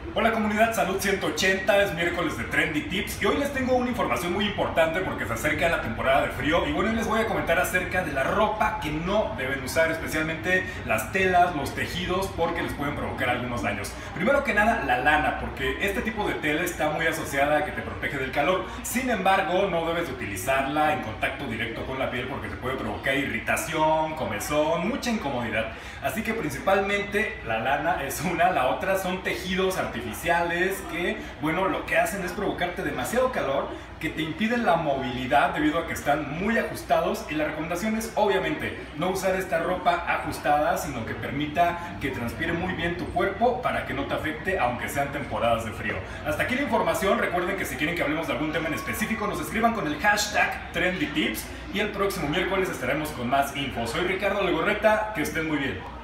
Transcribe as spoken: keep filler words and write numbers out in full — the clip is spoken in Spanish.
Hola comunidad Salud ciento ochenta, es miércoles de Trendy Tips y hoy les tengo una información muy importante porque se acerca la temporada de frío y bueno, hoy les voy a comentar acerca de la ropa que no deben usar, especialmente las telas, los tejidos, porque les pueden provocar algunos daños. Primero que nada, la lana, porque este tipo de tela está muy asociada a que te protege del calor. Sin embargo, no debes de utilizarla en contacto directo con la piel porque te puede provocar irritación, comezón, mucha incomodidad. Así que principalmente la lana es una, la otra son tejidos artificiales que, bueno, lo que hacen es provocarte demasiado calor, que te impiden la movilidad debido a que están muy ajustados, y la recomendación es obviamente no usar esta ropa ajustada, sino que permita que transpire muy bien tu cuerpo para que no te afecte aunque sean temporadas de frío. Hasta aquí la información. Recuerden que si quieren que hablemos de algún tema en específico nos escriban con el hashtag TrendyTips y el próximo miércoles estaremos con más info. Soy Ricardo Legorreta, que estén muy bien.